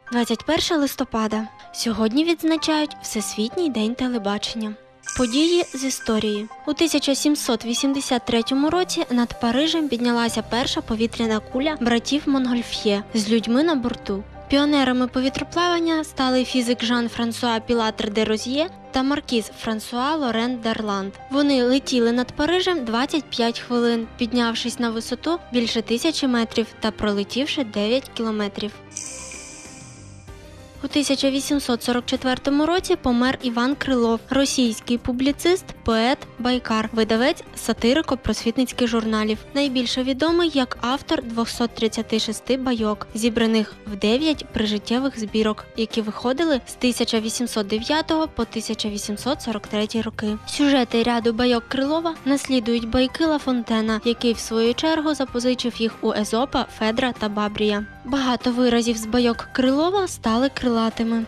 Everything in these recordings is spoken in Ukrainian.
21 листопада. Сьогодні відзначають Всесвітній день телебачення. Події з історії. У 1783 році над Парижем піднялася перша повітряна куля братів Монгольф'є з людьми на борту. Піонерами повітроплавання стали фізик Жан-Франсуа Пілатр де Розьє та маркіз Франсуа Лорен Дарланд. Вони летіли над Парижем 25 хвилин, піднявшись на висоту більше 1000 метрів та пролетівши 9 кілометрів. У 1844 році помер Іван Крилов, російський публіцист, поет, байкар, видавець сатирико-просвітницьких журналів. Найбільше відомий як автор 236 байок, зібраних в 9 прижиттєвих збірок, які виходили з 1809 по 1843 роки. Сюжети ряду байок Крилова наслідують байки Ла Фонтена, який в свою чергу запозичив їх у Езопа, Федра та Бабрія. Багато виразів з байок Крилова стали крилатими.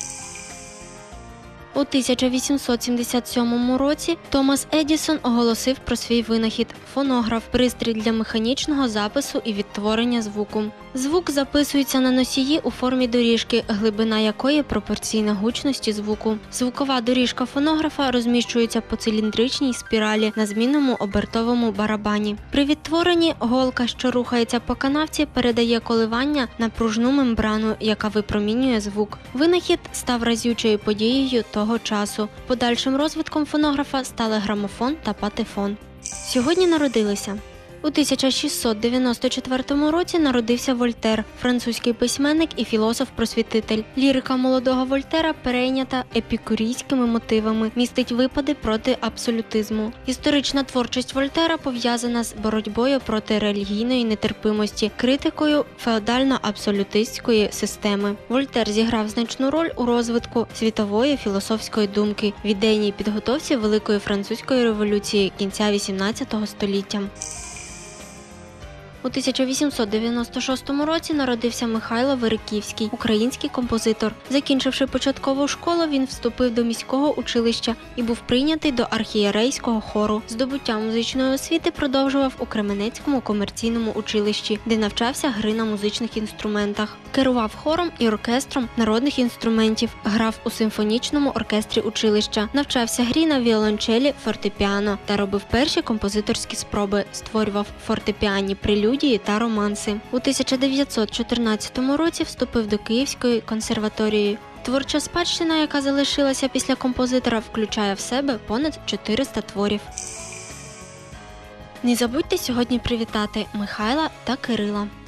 У 1877 році Томас Едісон оголосив про свій винахід – фонограф – пристрій для механічного запису і відтворення звуку. Звук записується на носії у формі доріжки, глибина якої пропорційна гучності звуку. Звукова доріжка фонографа розміщується по циліндричній спіралі на змінному обертовому барабані. При відтворенні голка, що рухається по канавці, передає коливання на пружну мембрану, яка випромінює звук. Винахід став разючою подією того часу. Подальшим розвитком фонографа стали грамофон та патефон. Сьогодні народилися. У 1694 році народився Вольтер, французький письменник і філософ-просвітитель. Лірика молодого Вольтера перейнята епікурійськими мотивами, містить випади проти абсолютизму. Історична творчість Вольтера пов'язана з боротьбою проти релігійної нетерпимості, критикою феодально-абсолютистської системи. Вольтер зіграв значну роль у розвитку світової філософської думки в ідейній підготовці Великої французької революції кінця XVIII століття. У 1896 році народився Михайло Вириківський, український композитор. Закінчивши початкову школу, він вступив до міського училища і був прийнятий до архієрейського хору. Здобуття музичної освіти продовжував у Кременецькому комерційному училищі, де навчався гри на музичних інструментах. Керував хором і оркестром народних інструментів, грав у симфонічному оркестрі училища, навчався грі на віолончелі, фортепіано та робив перші композиторські спроби, створював фортепіанні прелюдії та романси. У 1914 році вступив до Київської консерваторії. Творча спадщина, яка залишилася після композитора, включає в себе понад 400 творів. Не забудьте сьогодні привітати Михайла та Кирила.